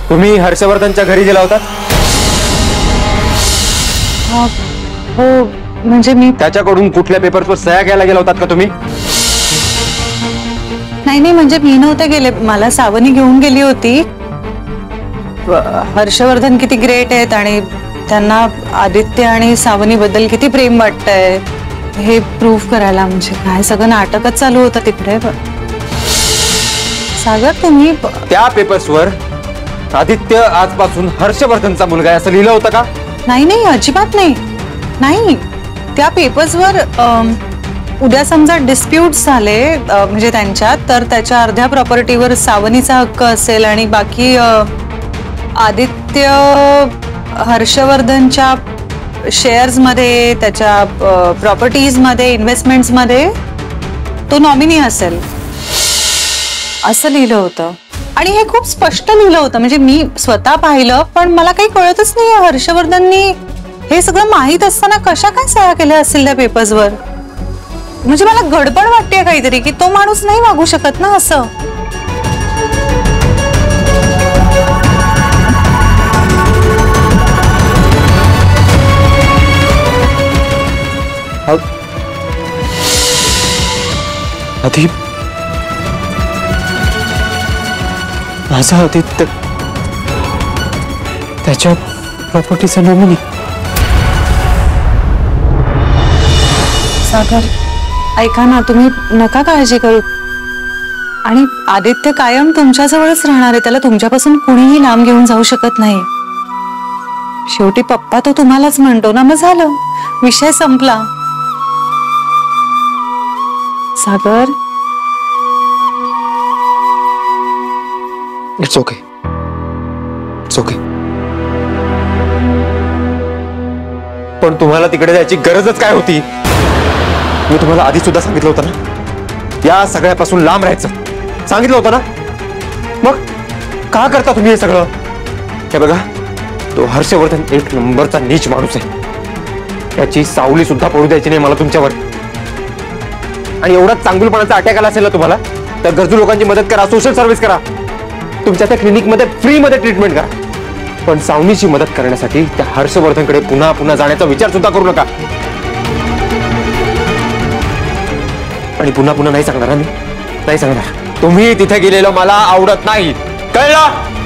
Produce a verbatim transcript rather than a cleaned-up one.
तुम्ही हर्षवर्धनच्या घरी गेला होता? हो म्हणजे मी त्याच्याकडून कुठल्या पेपर्सवर सह्या घ्यायला गेला होतात का तुम्ही? नाही नाही म्हणजे मी नव्हते गेले, मला सावनी घेऊन गेली होती. हर्षवर्धन किती ग्रेट आहेत आणि त्यांना आदित्य आणि सावनी बद्दल किती प्रेम वाटतंय हे प्रूव्ह करायला. म्हणजे काय सगळं नाटकच चालू होतं तिकडे. सागर तुम्ही त्या पेपर्सवर आदित्य आजपासून हर्षवर्धनचा मुलगा आहे असं लिहिलं होतं का? नाही नाही अजिबात नाही. नाही त्या पेपर्सवर उद्या समजा डिस्प्यूट झाले म्हणजे त्यांच्यात, तर त्याच्या अर्ध्या प्रॉपर्टीवर सावनीचा हक्क असेल आणि बाकी आदित्य हर्षवर्धनच्या शेअर्स मध्ये, त्याच्या प्रॉपर्टीज मध्ये, इन्व्हेस्टमेंट्स मध्ये तो नॉमिनी असेल असं लिहिलं होतं. आणि हे खूप स्पष्ट लिहिलं होतं. म्हणजे मी स्वतः पाहिलं पण मला काही कळतच नाही हर्षवर्धननी हे सगळं माहित असताना कशा काय सह्या केल्या असतील त्या पेपर्सवर. म्हणजे मला गडबड वाटते काहीतरी की तो माणूस नाही वागू शकत ना असं. आधी माझा आदित्य त्याच्या प्रॉपर्टीचा नॉमिनी. सागर ऐका ना, तुम्ही नका काळजी करू. आणि आदित्य कायम तुमच्याजवळच राहणार आहे. त्याला तुमच्यापासून कुणीही लांब घेऊन जाऊ शकत नाही. शेवटी पप्पा तो तुम्हालाच म्हणतो ना, मग झालं, विषय संपला. Sagar it's okay, it's okay. पण तुम्हाला तिकडे जायची गरजच काय होती? मी तुम्हाला आधी सुद्धा सांगितलं होतं ना या सगळ्यापासून लांब राहायचं. सांगितलं होतं ना, मग का करता तुम्ही हे सगळं? हे बघा, तो हर्षवर्धन एक नंबरचा नीच माणूस आहे. त्याची सावली सुद्धा पडू द्यायची नाही मला तुमच्यावर. आणि एवढाच चांगुलपणाचा अटॅक आला असेल ना तुम्हाला, तर गरजू लोकांची मदत करा, सोशल सर्व्हिस करा, तुमच्या त्या क्लिनिकमध्ये फ्री मध्ये ट्रीटमेंट करा. पण सावनीची मदत करण्यासाठी त्या हर्षवर्धनकडे पुन्हा पुन्हा जाण्याचा विचार सुद्धा करू नका. आणि पुन्हा पुन्हा नाही सांगणार, मी नाही सांगणार. तुम्ही तिथे गेलेलं मला आवडत नाही, कळलं?